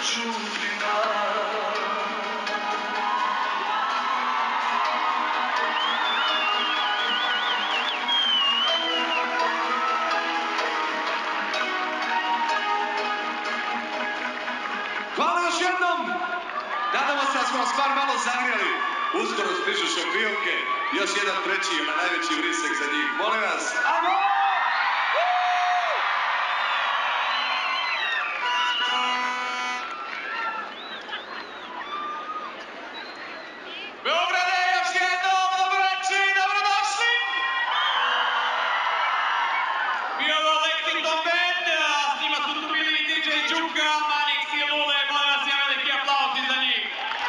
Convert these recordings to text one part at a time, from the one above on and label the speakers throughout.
Speaker 1: ljudima. Hvala još jednom! Nadamo se da smo vas bar malo zagrijali. Uskoro stižu šampionke. Još jedan treći, onaj najveći vrisak za njih. Molim vas, ajmo! Beograde, još jednom, dobroveče i dobrodošli! Bio je Lexington Band, s njima su tu bili i DJ Đuka, Manix i Lule, molim vas jedan veliki aplauz za njih.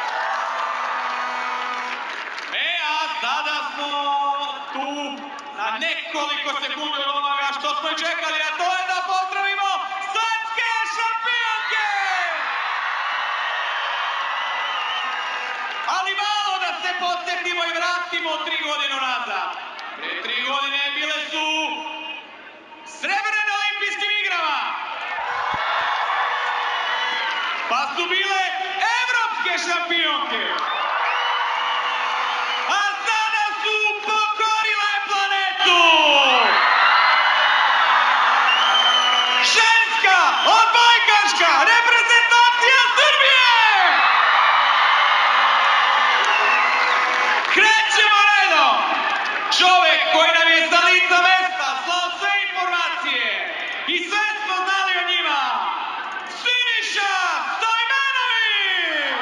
Speaker 1: A sada smo tu na nekoliko sekundi od onoga što smo i čekali, a to je da pozdravimo svetske šampionke! Ali malo da se podsjetimo i vratimo 3 godine nazad. Pre 3 godine bile su srebrne na olimpijskim igrama. Pa su bile evropske šampionke. A sada su pokorile planetu. Ženska odbojkaška reprezentacija Srbije. Krećemo redom. Čovek koji nam je sa lica mesta slao sve informacije i sve smo znali o njima. Siniša Stojmenović!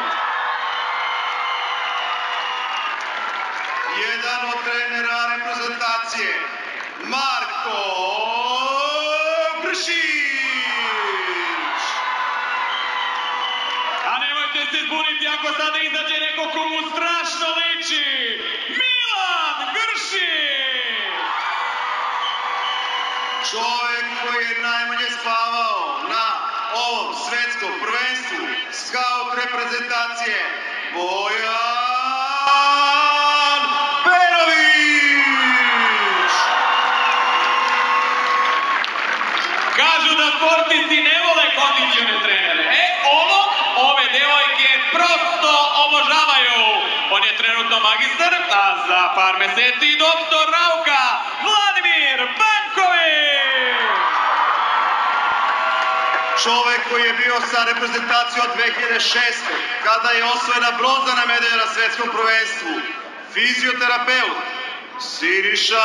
Speaker 1: Jedan od trenera reprezentacije, Marko Gršić! A nemojte se zbuniti ako sada izađe neko komu strašno liči. Milan Gršić! Čovek koji je najmanje spavao na ovom svetskom prvenstvu, skaut reprezentacije, Bojan Perović! Kažu da sportisti ne vole kondicione trenere. Ove devojke prosto obožavaju. On je trenutno magistar, a za par meseci doktor nauka Vladimir Banković! Čovek koji je bio sa reprezentacijom od 2006. kada je osvojena bronzana medalja na svetskom prvenstvu. Fizioterapeut Siniša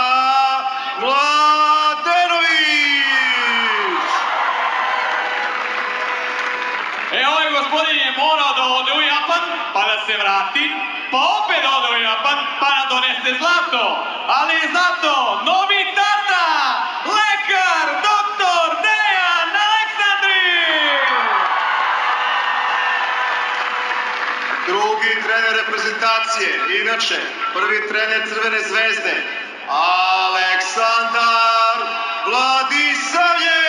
Speaker 1: Mladenović! Ovaj gospodin je morao da ode u Japan, pa da se vrati, pa opet da ode u Japan, pa da donese zlato. Ali zato novi tata, lekar, doktor Dejan Aleksandrić! Drugi trener reprezentacije, inače prvi trener Crvene zvezde, Aleksandar Vladisavljević!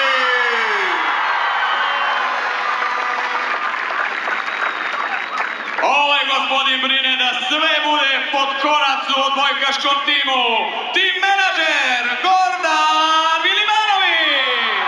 Speaker 1: Ovaj gospodin brine da sve bude pod konac u odbojkaškom timu. Tim menadžer Gordan Vilimanović!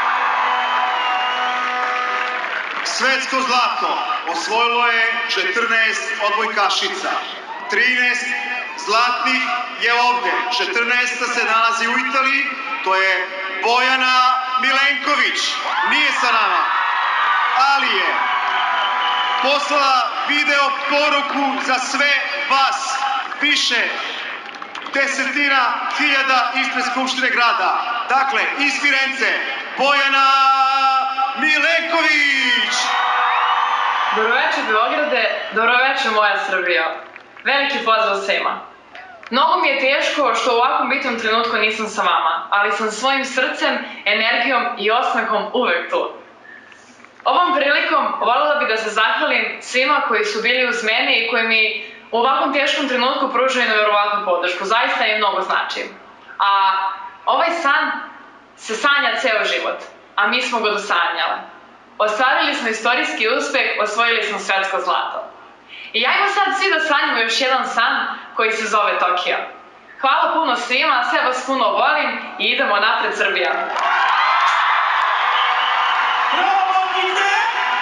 Speaker 1: Svetsko zlato osvojilo je 14 odbojkašica. 13 zlatnih je ovde. 14 se nalazi u Italiji. To je Bojana Milenković. Nije sa nama, ali je poslala video poruku za sve vas. Piše desetina hiljada ispred Skupštine grada. Dakle, iz Firence, Bojana Milenković!
Speaker 2: Dobroveče Beograde, dobroveče moja Srbijo. Veliki pozdrav svima. Mnogo mi je teško što u ovakvom bitnom trenutku nisam sa vama, ali sam svojim srcem, energijom i osmehom uvek tu. Ovom prilikom voljela bih da se zahvalim svima koji su bili uz mene i koji mi u ovakvom teškom trenutku pružaju nevjerovatnu podršku. Zaista im mnogo znači. A ovaj san se sanja ceo život, a mi smo ga dosanjale. Ostvarili smo istorijski uspeh, osvojili smo svetsko zlato. I ajmo sad svi da sanjamo još jedan san koji se zove Tokio. Hvala puno svima, sve vas puno volim i idemo napred Srbija.
Speaker 1: Bravo, Kite!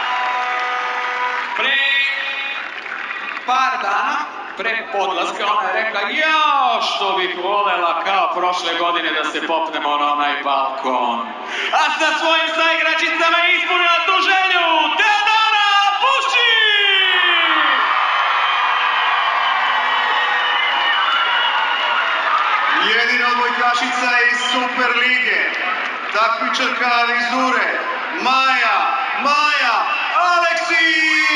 Speaker 1: pre podlaska, ona je rekla, jao, što bih volela kao prošle godine da se popnemo na onaj balkon. A sa svojim saigračicama je ispunila tu želju, Teodora Vušić!
Speaker 3: Jedina odbojkašica iz Superlige, takmičarka vizure, Maja Aleksić!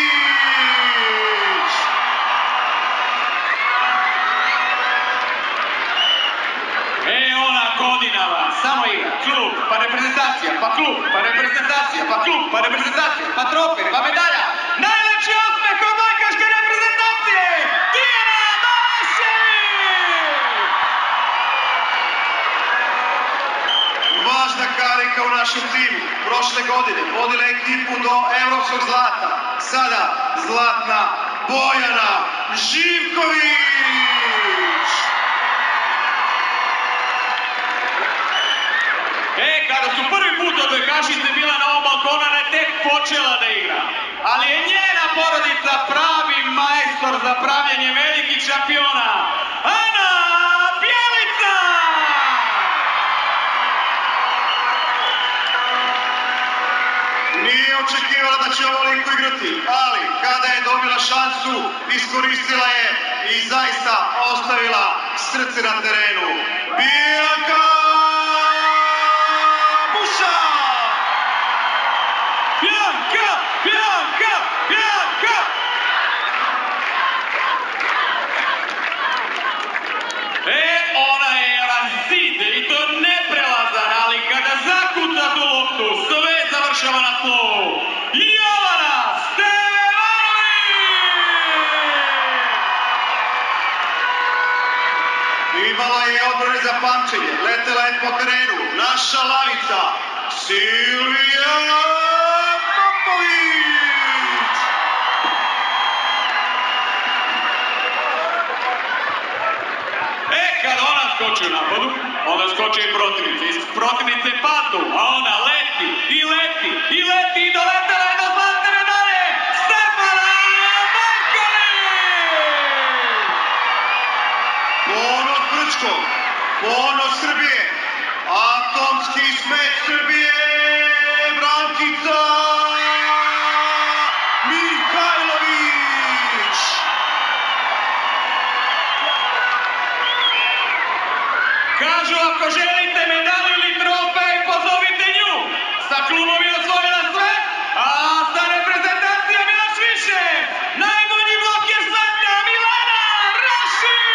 Speaker 1: Ona godinama samo igra, klub, pa reprezentacija, pa klub, pa reprezentacija, pa klub, pa reprezentacija, pa trofej, pa medalja. Najlepši uspeh odbojkaške reprezentacije, Tijana Balašević!
Speaker 3: Važna karika u našem timu. Prošle godine vodila ekipu do evropskog zlata. Sada zlatna Bojana Živković!
Speaker 1: Kada su prvi put odbojkašice bila na ovom balkonu, ona je tek počela da igra. Ali je njena porodica pravi majstor za pravljenje velikih šampiona. Ana Bjelica!
Speaker 3: Nije očekivala da će ovoliko igrati, ali kada je dobila šansu, iskoristila je i zaista ostavila srce na terenu. Bianca!
Speaker 1: Bianca! Ona je jedan zid i to neprelazan, ali kada zakuca tu loptu, sve završava na tlu. Jovana Stevanović!
Speaker 3: Imala je odbrane za pamćenje, letela je po terenu, naša lavica, Silvija Popović!
Speaker 1: Kada ona skoči u napadu, onda skoči i protivnice. Iz protivnice padnu, a ona leti i doletela je do zlatne medalje, Stefana Vojković!
Speaker 3: Ponos Brčkog, ponos Srbije, atomski smet Srbije, Brankica Mihajlović!
Speaker 1: Kažu, ako želite medalju ili trofej, pozovite nju. Sa klubom je osvojila sve, a sa reprezentacijom još više. Najbolji bloker sveta, Milena Rašić!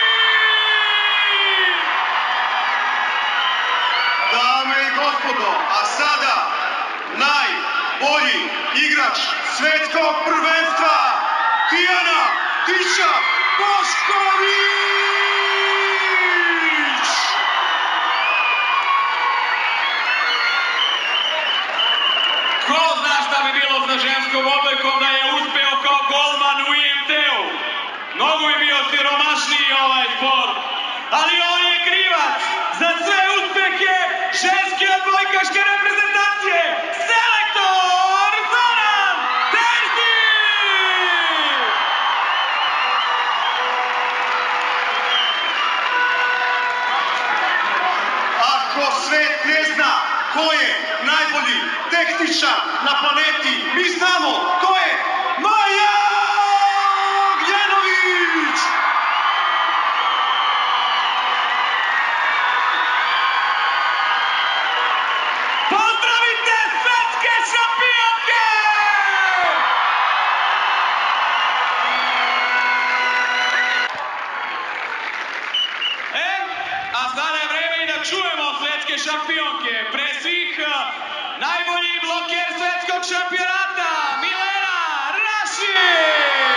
Speaker 3: Dame i gospodo, a sada najbolji igrač svetskog prvenstva, Tijana Tiša Bošković!
Speaker 1: Ko zna šta bi bilo sa ženskom odbojkom da je uspeo kao golman u IMT-u? Mnogo bi bio siromašniji ovaj sport, ali on je krivac za sve uspehe ženske odbojkaške reprezentacije, selektor Zoran Terzić!
Speaker 3: Ako svet ne zna ko je najbolji tehničar na planeti, mi znamo ko je Maja Ognjenović!
Speaker 1: Pozdravite svetske šampionke! A sada je vreme i da čujemo svetske šampionke. Pre svih, najbolji bloker svetskog šampionata, Milena Rašić!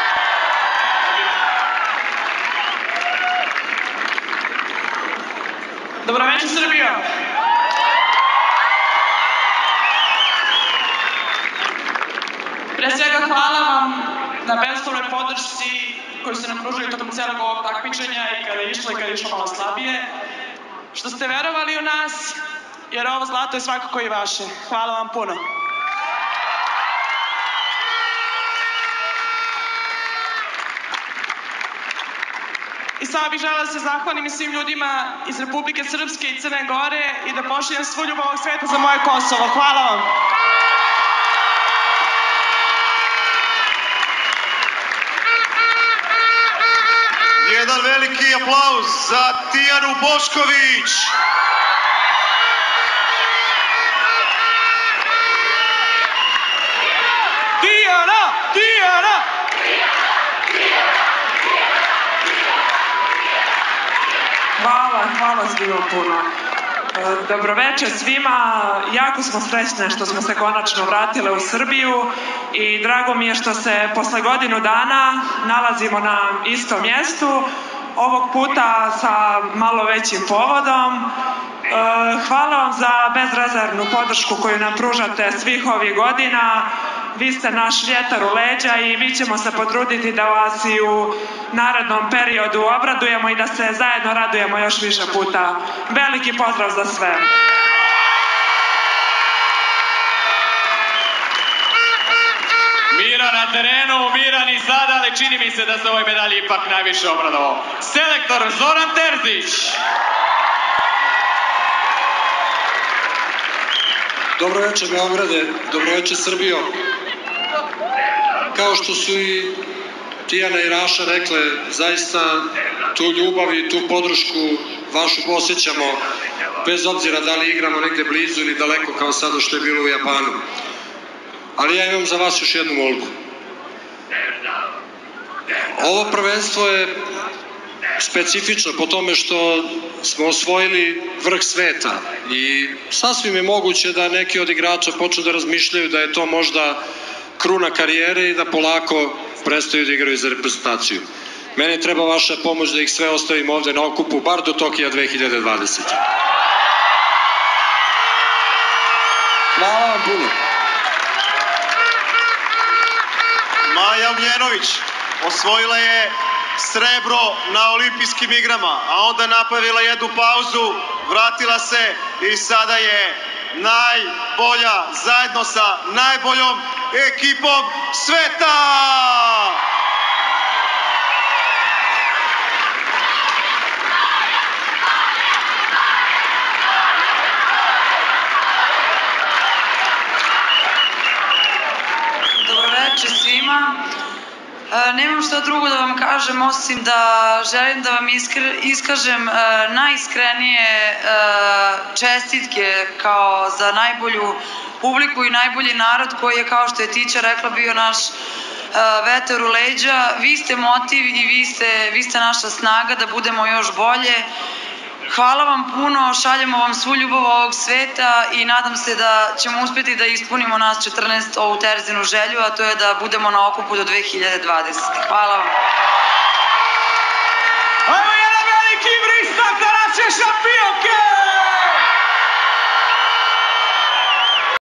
Speaker 1: Dobro večer, Srbija!
Speaker 4: Pre svega hvala vam na bezuslovnoj podršci koju ste nam pružili tokom celog ovog takmičenja i kada je išlo i kada je išlo malo slabije. Što ste verovali u nas, jer ovo zlato je svakako i vaše. Hvala vam puno. samo bih želela da se zahvalim svim ljudima iz Republike Srpske i Crne Gore i da pošaljem svu ljubav ovog sveta za moje Kosovo. Hvala vam.
Speaker 3: Jedan veliki aplauz za Tijanu Bošković.
Speaker 1: Tijana!
Speaker 5: Hvala svima puno. Dobroveče svima, jako smo srećne što smo se konačno vratile u Srbiju i drago mi je što se posle godinu dana nalazimo na istom mjestu, ovog puta sa malo većim povodom. Hvala vam za bezrezervnu podršku koju nam pružate svih ovih godina. Vi ste naš vjetar u leđa i mi ćemo se potruditi da vas i u narednom periodu obradujemo i da se zajedno radujemo još više puta. Veliki pozdrav za sve!
Speaker 1: Mira na terenu, miran i sada, ali čini mi se da se ovoj medalji ipak najviše obradovao. Selektor Zoran Terzić.
Speaker 6: Dobroveče Beograde, dobroveče Srbijo. Kao što su i Tijana i Raša rekle, zaista tu ljubav i tu podršku vašu osjećamo, bez obzira da li igramo negde blizu ili daleko kao sada što je bilo u Japanu. Ali ja imam za vas još jednu molbu. Ovo prvenstvo je specifično po tome što smo osvojili vrh sveta i sasvim je moguće da neki od igrača počnu da razmišljaju da je to možda kruna karijere i da polako prestaju da igraju za reprezentaciju. Meni treba vaša pomoć da ih sve ostavim ovde na okupu, bar do Tokija 2020. Hvala vam puno.
Speaker 3: Maja Ognjenović osvojila je srebro na olimpijskim igrama, a onda napravila jednu pauzu, vratila se i sada je najbolja zajedno sa najboljom ekipom sveta!
Speaker 7: Dobroveče svima. Nemam šta drugo da vam kažem osim da želim da vam iskažem najiskrenije čestitke kao za najbolju publiku i najbolji narod koji je, kao što je Tića rekla, bio naš vetar u leđa. Vi ste motiv i vi ste naša snaga da budemo još bolje. Hvala vam puno, šaljemo vam svu ljubav ovog sveta i nadam se da ćemo uspjeti da ispunimo nas 14 ovu Terzinu želju, a to je da budemo na okupu do 2020. Hvala vam.